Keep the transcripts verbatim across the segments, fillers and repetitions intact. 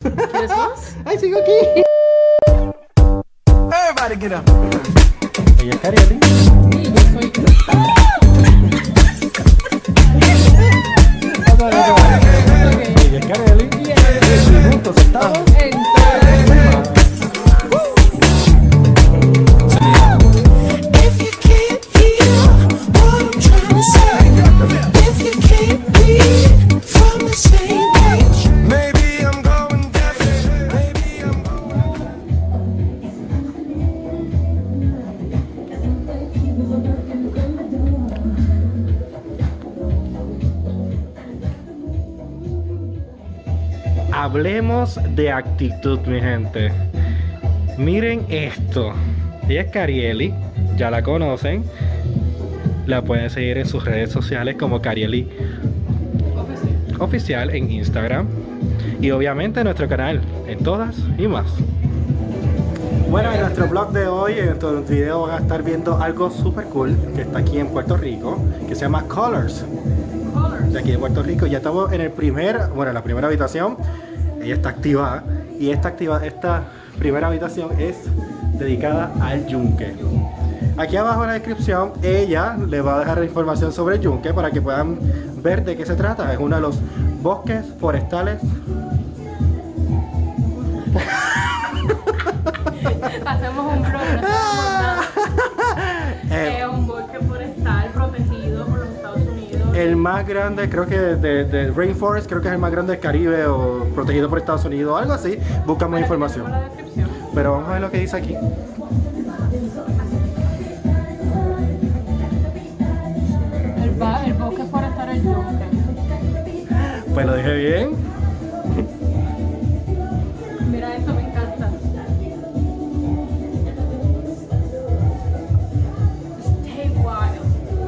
¿Quieres más? ¡Ay, sigo aquí! Everybody get up. Ella es Carieli. Sí, yo soy. Ella es Carieli. Y juntos estamos. If you can't hear what I'm trying to say, if you can't read from the same page, maybe I'm going deaf, maybe I'm Hablemos de actitud, mi gente. Miren esto. Ella es Carieli, ya la conocen. La pueden seguir en sus redes sociales como Carieli Oficial. Oficial en Instagram. Y obviamente en nuestro canal, en todas y más. Bueno, en nuestro blog de hoy, en nuestro video van a estar viendo algo super cool que está aquí en Puerto Rico, que se llama Colors. De aquí de Puerto Rico. Ya estamos en el primer, bueno, en la primera habitación. Ella está activada. Y esta activa, esta primera habitación es dedicada al yunque. Aquí abajo en la descripción ella le va a dejar la información sobre el yunque para que puedan ver de qué se trata. Es uno de los bosques forestales. Hacemos un blog, no hacemos nada. Eh, Es un bosque forestal protegido por los Estados Unidos. el más grande, creo que de, de Rainforest, creo que es el más grande del Caribe o protegido por Estados Unidos, algo así. Buscamos información. La descripción. Pero vamos a ver lo que dice aquí. El, ba- el bosque forestal El Yunque. Pues lo dije bien. Mira esto, me encanta. Stay wild.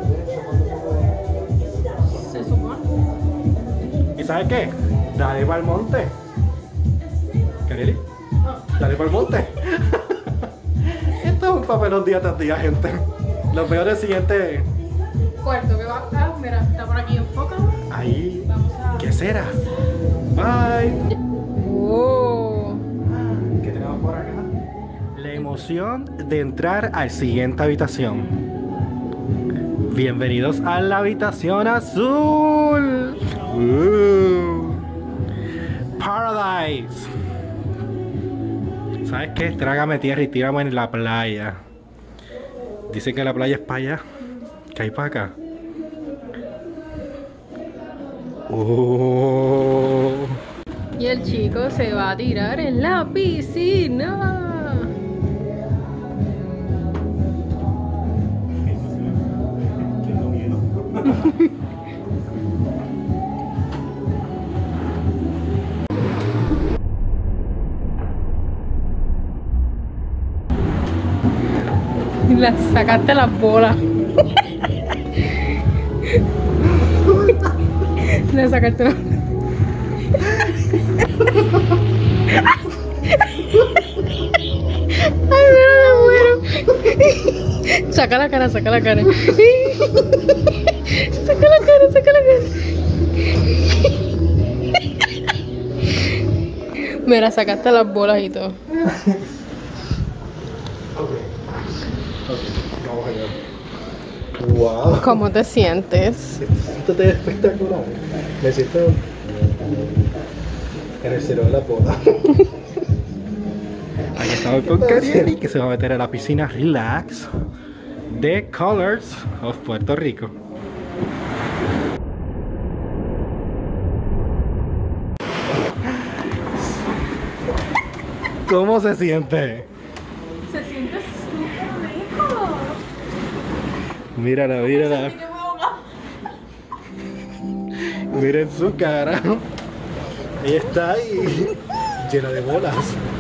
Se supone. ¿Y sabes qué? Dale para el monte. Carieli, dale para el monte. Esto es un papelón día tras día, gente. Lo peor es el siguiente. Cuarto que va. Ah, mira, está por aquí, enfoca. Ahí. Vamos a. ¿Qué será? Bye. Oh. ¿Qué tenemos por acá? La emoción de entrar al siguiente habitación. Bienvenidos a la habitación azul. Uh. Paradise. ¿Sabes qué? Trágame tierra y tírame en la playa. Dicen que la playa es para allá. Que hay para acá. Oh. Y el chico se va a tirar en la piscina. Y la sacaste las bolas. Le sacaste las Ay, mira, me muero. Saca la cara, saca la cara. Saca la cara, saca la cara. Mira, sacaste las bolas y todo. Vamos allá. Wow. ¿Cómo te sientes? Esto te es espectacular. Me siento en el cero de la boda. Aquí estamos con Carieli, que se va a meter a la piscina Relax de Colors of Puerto Rico. ¿Cómo se siente? Se siente súper rico. Mírala, mírala. Miren su cara. Ella está ahí llena de bolas.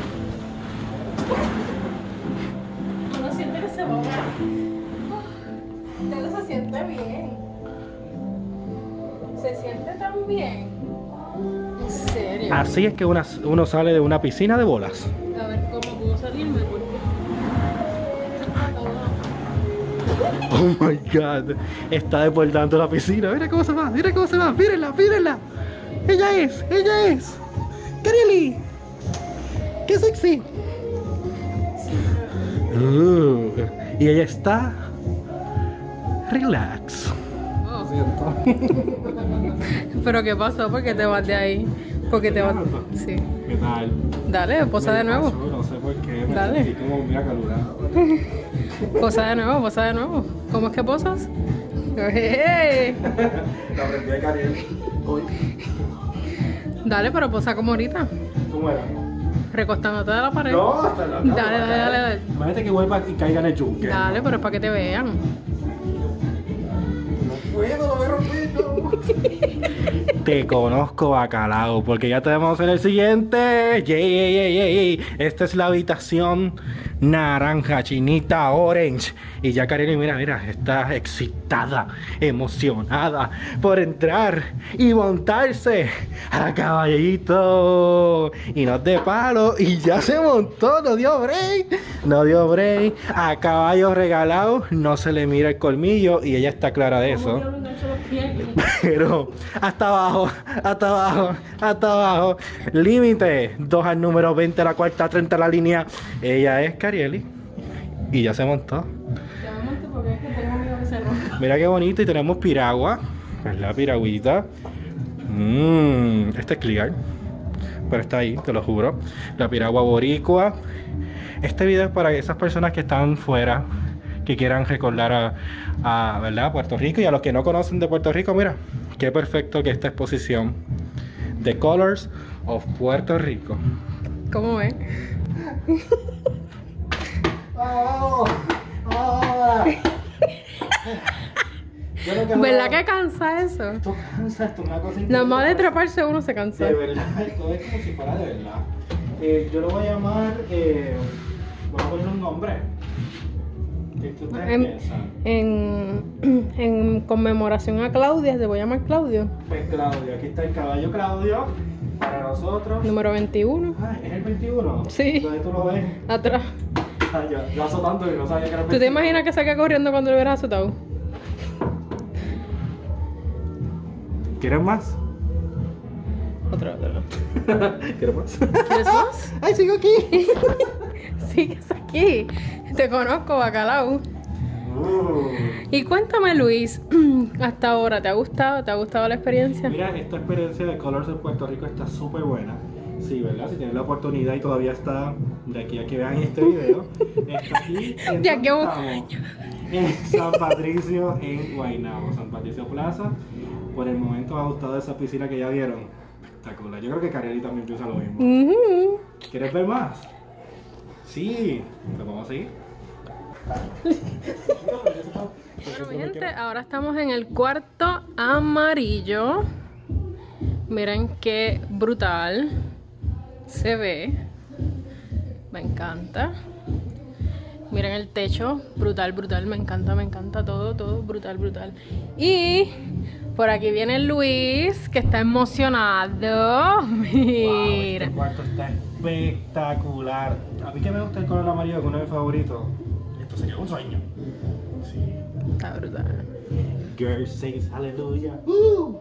Uno siente que se va a ahogar. Pero se siente bien. Se siente tan bien. En serio. Así es que una- uno sale de una piscina de bolas. A ver cómo puedo salirme. Porque... Oh my god. Está desbordando la piscina. Mira cómo se va, mira cómo se va. Mírenla, mírenla. Ella es, ella es. Carieli. sexy? Uh, y ella está relax. Lo siento. ¿Pero qué pasó? ¿Por qué te vas de ahí? Porque te vas... Sí. ¿Qué tal? Dale, posa de nuevo. No sé por qué, me Dale. sentí como muy acalorado. Posa de nuevo, posa de nuevo. ¿Cómo es que posas? ¡Hey! La aprendí de Cariel hoy. Dale, pero posa como ahorita. ¿Cómo era? Recostándote de la pared. No, hasta la Dale, dale, dale, dale. Imagínate que vuelva y caiga en el yunque. Dale, pero es para que te vean. No puedo, lo voy rompiendo. Te conozco, bacalao, porque ya tenemos en el siguiente. Yay, yay, yay, yay. Esta es la habitación naranja, chinita, orange. Y ya Kareli, mira, mira, está excitada, emocionada por entrar y montarse a caballito. Y no es de palo, y ya se montó, no dio break. No dio break. A caballo regalado, no se le mira el colmillo, y ella está clara de eso. Pero hasta abajo, hasta abajo, hasta abajo. Límite, dos al número veinte, la cuarta, treinta la línea. Ella es Carieli. Y ya se montó. Ya me monté porque es que tengo miedo que se rompa. Mira qué bonito. Y tenemos piragua. Es la piragüita. Mmm, este es clear. Pero está ahí, te lo juro. La piragua boricua. Este video es para esas personas que están fuera, que quieran recordar a, a, ¿verdad? Puerto Rico, y a los que no conocen de Puerto Rico, mira, qué perfecto que esta exposición The Colors of Puerto Rico. ¿Cómo ven? ¡Oh! ¡Oh! ¿Verdad que cansa eso? Esto cansa, esto es una cosa Nada más de increíble. treparse uno se cansa. De verdad, esto es como si fuera de verdad. Eh, yo lo voy a llamar, eh, voy a poner un nombre. ¿Qué ustedes En, piensan? en, en conmemoración a Claudia, se voy a llamar Claudio. Pues Claudio, aquí está el caballo Claudio para nosotros. Número veintiuno. Ah, ¿es el veintiuno? Sí. ¿Dónde tú lo ves? Atrás. Ah, yo, yo azotando y no sabía que era el ¿Tú te veintiuno. imaginas que salga corriendo cuando lo hubieras azotado? ¿Quieres más? Otro, otro. ¿Quieres más? ¿Quieres más? ¡Ay, sigo aquí! Sigues aquí. Te conozco, bacalao. Uh. Y cuéntame, Luis, hasta ahora, ¿te ha gustado? ¿Te ha gustado la experiencia? Mira, esta experiencia de Colors de Puerto Rico está súper buena. Sí, ¿verdad? Si tienen la oportunidad y todavía está de aquí a que vean este video, está aquí en, De aquí a un estamos, en San Patricio, en Guaynabo, San Patricio Plaza. Por el momento me ha gustado esa piscina que ya vieron. Espectacular. Yo creo que Kareli también piensa lo mismo. Ujú. ¿Quieres ver más? Sí. ¿Lo vamos a seguir? Bueno, mi gente, ahora estamos en el cuarto amarillo. Miren qué brutal se ve. Me encanta. Miren el techo, brutal, brutal, me encanta, me encanta todo, todo, brutal, brutal. Y por aquí viene Luis, que está emocionado. Mira. Este cuarto está espectacular. A mí que me gusta el color amarillo, que es uno de mis favoritos. Esto sería un sueño. Sí. Está brutal. Girl says hallelujah. Uh.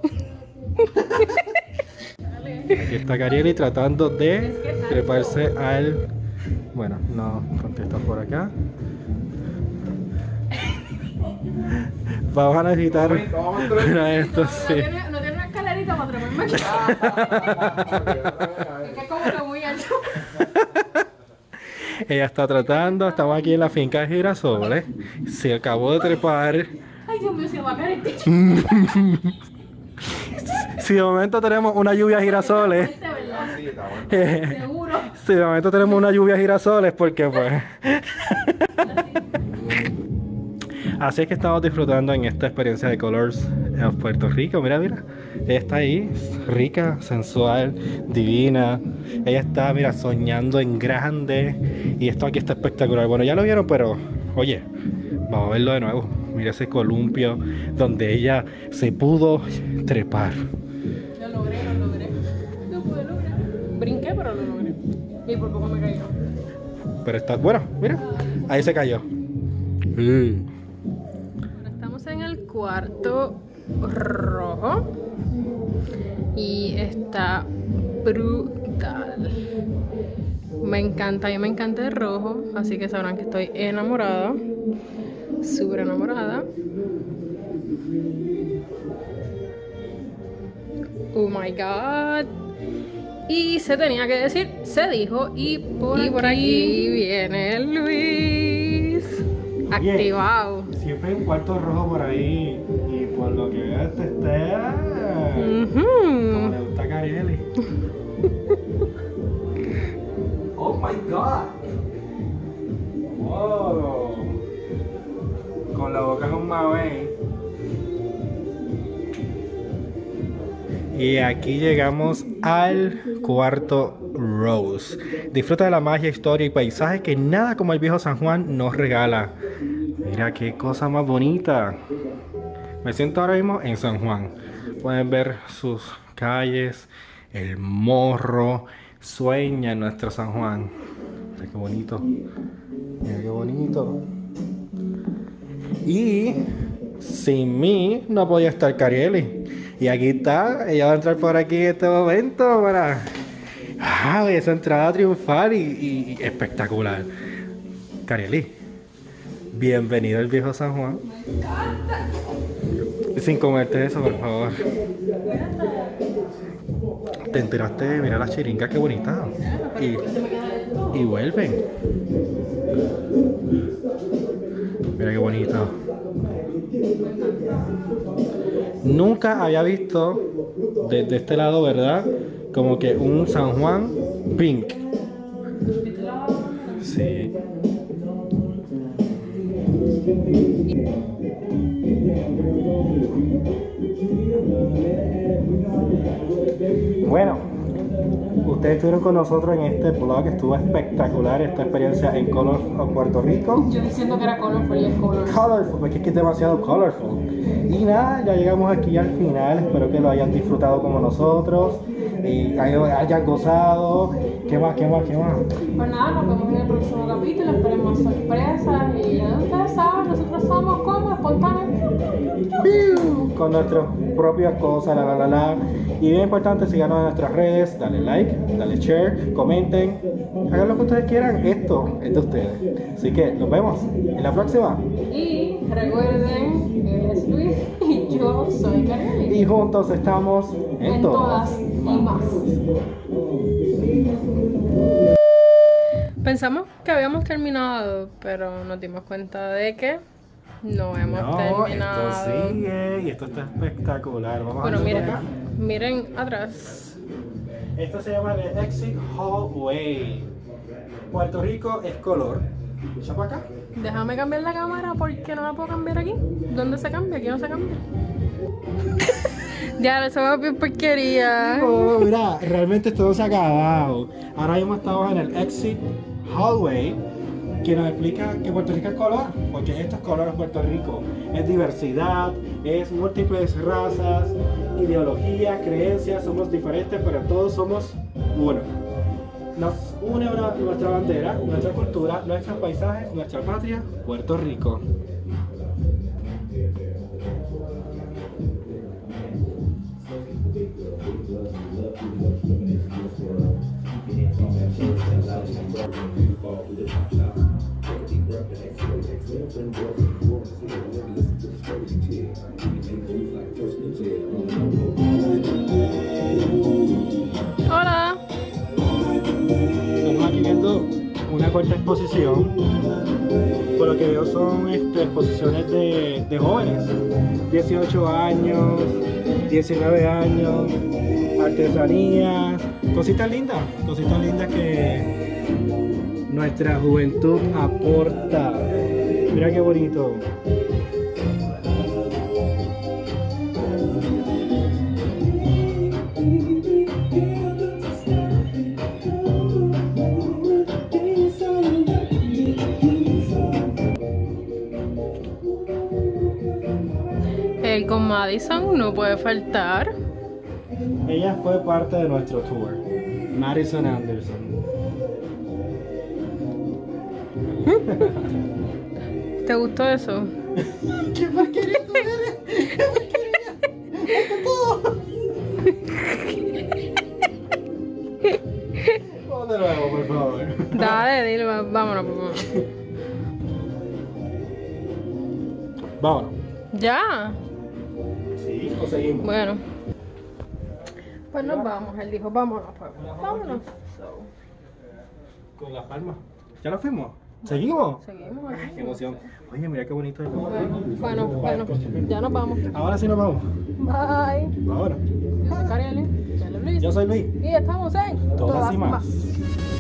Aquí está Carieli tratando de treparse al... Bueno, no contesta por acá. Vamos a necesitar una de estos, sí. No tiene, no tiene una escalerita para treparme aquí. Es que es como que muy alto. Ella está tratando, estamos aquí en la finca de Girasoles. Se acabó de trepar. Ay, Dios mío, se va a caer el techo. Si de momento tenemos una lluvia de girasoles. Este, ¿verdad? eh, Seguro. Si de momento tenemos una lluvia de girasoles, porque pues. Así es que estamos disfrutando en esta experiencia de Colors of Puerto Rico. Mira, mira. Ella está ahí, rica, sensual, divina. Ella está, mira, soñando en grande. Y esto aquí está espectacular. Bueno, ya lo vieron, pero oye, vamos a verlo de nuevo. Mira ese columpio donde ella se pudo trepar. Lo logré, lo logré. Lo pude lograr. Brinqué, pero lo logré. Y por poco me caí. Pero está, bueno, mira, ahí se cayó. Mm. Ahora estamos en el cuarto rojo. Y está brutal. Me encanta, a mí me encanta el rojo, así que sabrán que estoy enamorada, súper enamorada. Oh my god. Y se tenía que decir, se dijo, y por, y por aquí viene Luis. Activado. Siempre hay un cuarto rojo por ahí. Y por lo que veo este está Uh-huh. como le gusta a Carieli. Oh my god. Wow. Con la boca en un mabey. Y aquí llegamos al cuarto Rose. Disfruta de la magia, historia y paisaje que nada como el viejo San Juan nos regala. Mira qué cosa más bonita. Me siento ahora mismo en San Juan. Pueden ver sus calles, el morro. Sueña en nuestro San Juan. Mira qué bonito. Mira qué bonito. Y sin mí no podía estar Carieli. Y aquí está, ella va a entrar por aquí en este momento para ah, esa entrada triunfal y, y, y espectacular. Carieli, bienvenido al viejo San Juan. Me encanta. Sin comerte eso, por favor. Te enteraste, mira las chiringas, qué bonitas. Y, y vuelven. Mira qué bonito. Nunca había visto desde este lado, ¿verdad? Como que un San Juan pink. Sí. Bueno, ustedes estuvieron con nosotros en este vlog, estuvo espectacular esta experiencia en Colorful, Puerto Rico. Yo diciendo que era colorful y es colorful. Colorful, porque es que es demasiado colorful. Y nada, ya llegamos aquí al final, espero que lo hayan disfrutado como nosotros y hayan gozado. ¿Qué más, qué más, qué más? Pues nada, nos vemos en el próximo capítulo, esperemos sorpresas y ya ustedes saben, nosotros somos como espontáneos. Con nuestras propias cosas, la la la la. Y bien importante, síganos en nuestras redes, dale like, dale share, comenten, hagan lo que ustedes quieran, esto es de ustedes. Así que nos vemos en la próxima. Y recuerden, él es Luis y yo soy Carieli. Y juntos estamos en, En todas y más. Pensamos que habíamos terminado, pero nos dimos cuenta de que no hemos No, terminado. esto sigue y esto está espectacular. Vamos Bueno, a ver miren, acá. miren atrás. Esto se llama el Exit Hallway. Puerto Rico es color. Echa para acá. Déjame cambiar la cámara porque no la puedo cambiar aquí. ¿Dónde se cambia? Aquí no se cambia. Ya, eso va bien porquería. Oh, mira, realmente esto no se ha acabado. Ahora mismo estamos en el Exit Hallway, que nos explica que Puerto Rico es color, porque esto es color en Puerto Rico. Es diversidad, es múltiples razas, ideologías, creencias, somos diferentes, pero todos somos uno. Nos une una- nuestra bandera, nuestra cultura, nuestros paisajes, nuestra patria, Puerto Rico. Hola. Estamos aquí viendo una cuarta exposición. Por lo que veo son este, exposiciones de, de jóvenes, dieciocho años, diecinueve años, artesanías, cositas lindas, cositas lindas que nuestra juventud aporta. Mira qué bonito. El con Madison no puede faltar. Ella fue parte de nuestro tour, Madison Anderson. ¿Te gustó eso? ¿Qué porquería tú eres? ¿Qué porquería? ¡Esto todo! de nuevo, por favor. Dale, dile, va- vámonos, pues, vámonos. Vámonos. ¿Ya? Sí, o seguimos. Bueno. Pues nos vamos, él dijo, vámonos, pues. Vámonos. So, Con las palmas. ¿Ya nos fuimos? ¿Seguimos? seguimos aquí. Qué emoción. Oye, mira qué bonito es. Bueno, bueno, bueno, ya nos vamos. Ahora sí nos vamos. Bye. Ahora. Yo soy Karieli, él es Luis. Yo soy Luis. Y estamos en Todas y más.